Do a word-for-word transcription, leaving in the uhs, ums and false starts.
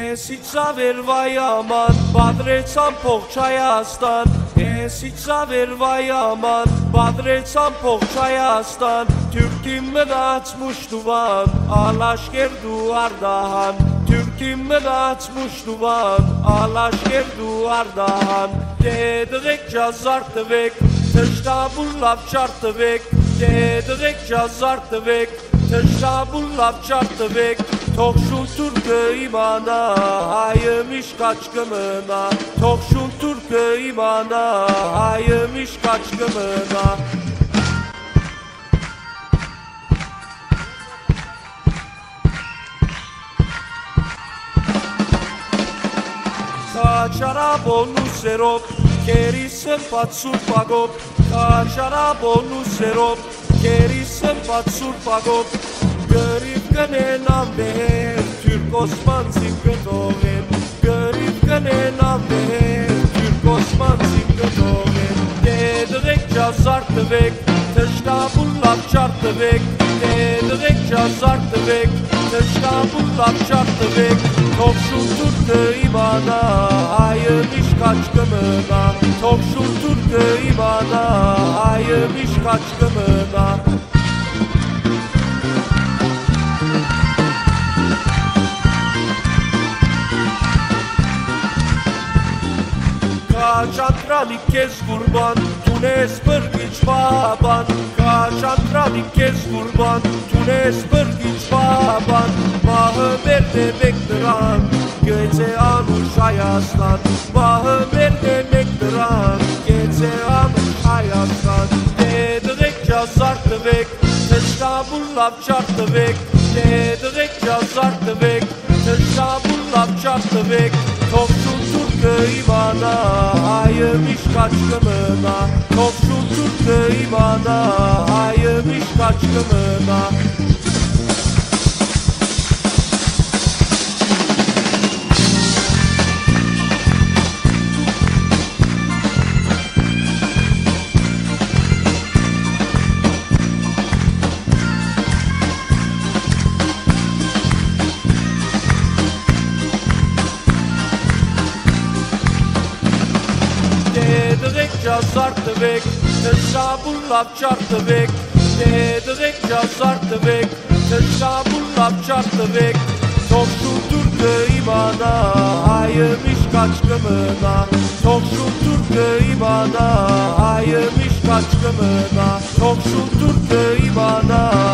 Esica vervayaman, badreçan poğçayastan. Esica vervayaman, badreçan poğçayastan. Türkimmen açmış duvan, alaşker duvardahan. Türkimmen açmış duvan, alaşker duvardahan. Dedek cazartı vek, tışta bullap çartı vek. Dedek cazartı vek, tışta bullap çartı vek. Tokşun Türk'ü imana, hayımış kaçkımına. Tokşun Türk'ü imana, hayımış kaçkımına. Kaçara bonu serop, kerisem patsur pagop. Kaçara bonu serop, kerisem patsur pagop. Garip gane beher, Türk Osman Simkötogen. Garip gane beher, Türk Osman Simkötogen. Dedek cazartı vek, tışta bullap çartı vek. Dedek cazartı vek, tışta bullap çartı vek. Tokşun Türk'ü imana, hayımış kaçkımına. Tokşun Türk'ü imana, hayımış kaçkımına. Kaçantrali kez kurban, Tunes bırgıç baban. Kaçantrali kez kurban, Tunes bırgıç baban. Mahı berde bektiran, gece anuş ayaslan. Mahı berde bektiran, gece anuş ayaslan. Dedek cazartı vek, tışta bullap çartı vek. Dedek cazartı vek, tışta bullap çartı vek. Tokşun Türk'ü imana, hayımış kaçkımına. Tokşun Türk'ü imana, hayımış kaçkımına. Dedek cazartı vek, tışta bullap çartı vek. Dedek cazartı vek, tışta bullap çartı vek. Tokşun Türk'ü imana, hayımış kaçkımına. Tokşun Türk'ü imana, hayımış kaçkımına. Tokşun Türk'ü imana,